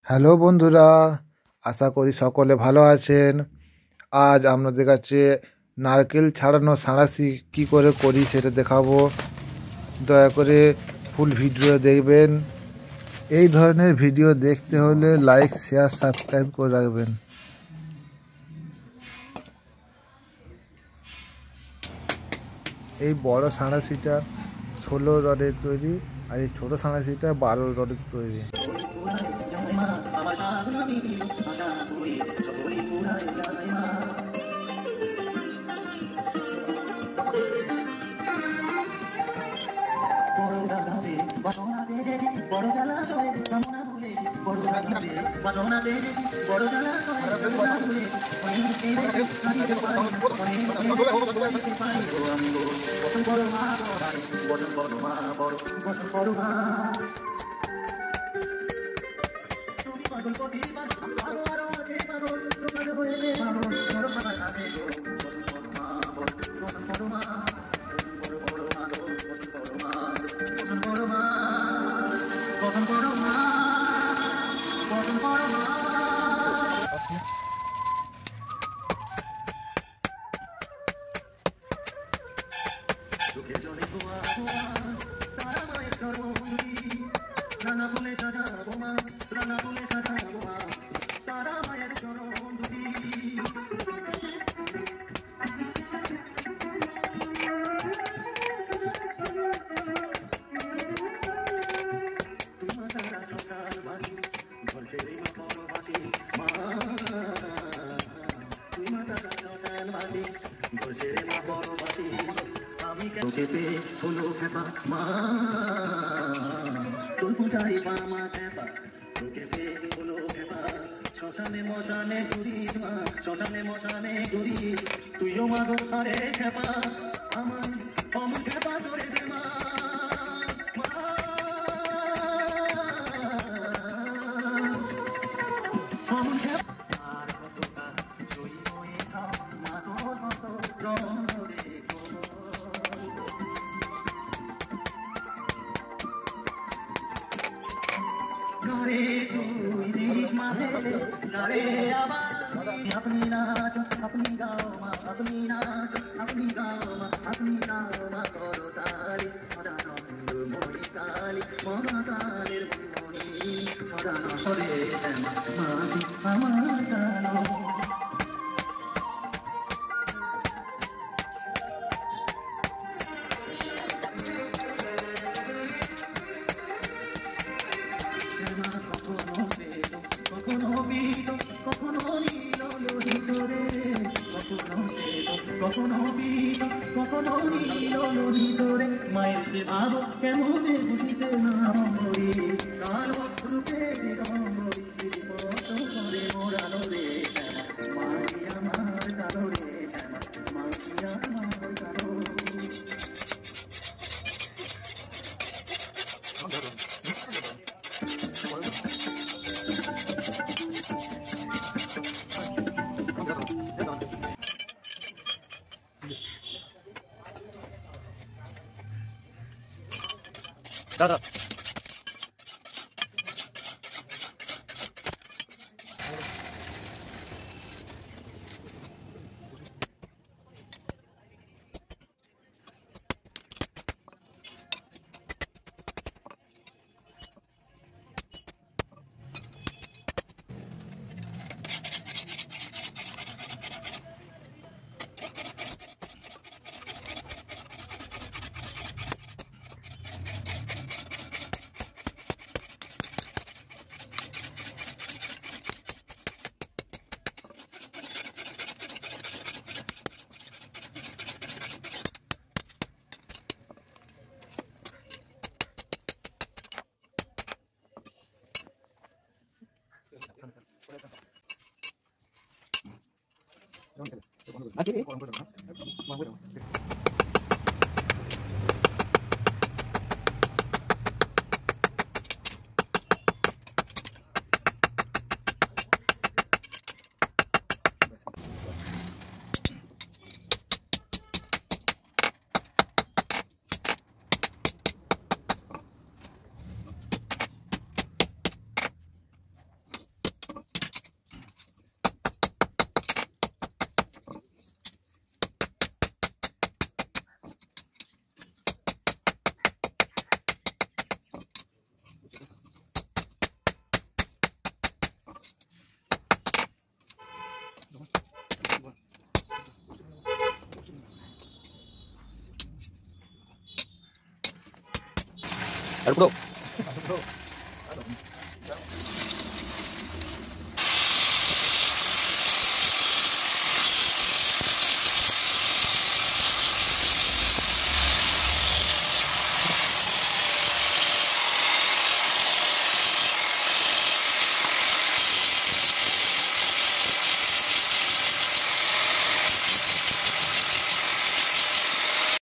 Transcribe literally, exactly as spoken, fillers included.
Hello বন্ধুরা, আশা করি সকলে ভালো আছেন। আজ আপনাদের কাছে নারকেল ছাড়ানো সাঁড়াশি কী করে করি সেটা দেখাবো। দয়া করে ফুল ভিডিও দেখবেন। এই ধরনের ভিডিও দেখতে হলে লাইক, শেয়ার, সাবস্ক্রাইব করে রাখবেন। এই বড় সাঁড়াশিটা ষোলো রডের তৈরি, আর এই ছোটো সাঁড়াশিটা বারো রডের তৈরি। বড় জলাশয় কামনা ভুলেছি, বড় রাতে বাসনা দেখেছি, বড় জলাশয় কামনা ভুলেছি, বসন বড় মা বসন বড় মা বড় বসন বড় মা তুমি পাগল পথি পাগল আরো আছে পাগল তোমার হয়েছে পাগল বড় মা কাছে বসন বড় মা বড় বসন বড় মা বড় বড় মা বসন বড় মা বসন বড় মা বসন বড় মা বসন বড় মা। চোখে জলে গোয়া গোয়া তারা মায়ের চরণী, রানা বলে সাজাবো মা, রানা বলে সাজাবো মা, তারা মায়ের চরণ দুটি। তোমার তারা সকাল বাসি বলছে রে মা পরবাসী মা, তোমার তারা সকাল বাসি বলছে রে মা পরবাসী, আমি কেঁপে হলো খেপা মা, তোর ফুটাই পামা খেপা কেঁপে হলো খেপা, শ্মশানে মশানে ঘুরিস মা, শ্মশানে মশানে ঘুরিস, তুইও মা গো আরে খেপা আমার অমন খেপা করে দে মা। অমন খেপা আর কতটা জয়ী হয়েছ মা, তোর কত রঙে গারে তুই দিস মাথে গারে আবার আপনি নাচ আপনি গাও মা, আপনি নাচ আপনি গাও মা, আপনি গাও মা, করো তালি সদানন্দ মই কালী মহাকালের মণি, সদানন্দ রে মাঝি আমার কালো। কখনো পিত কখনো নীল লোহিত রে, কখনো শ্বেত কখনো পিত কখনো নীল লোহিত রে, মায়ের সে ভাব কেমন বুঝিতে না মরি, কালো রূপে দিগম্বরী বিপদ করে মোরালো রে শ্যামা, মাঝি আমার কালো রে শ্যামা, মাঝি আমার কালো। দাদা আর পুরো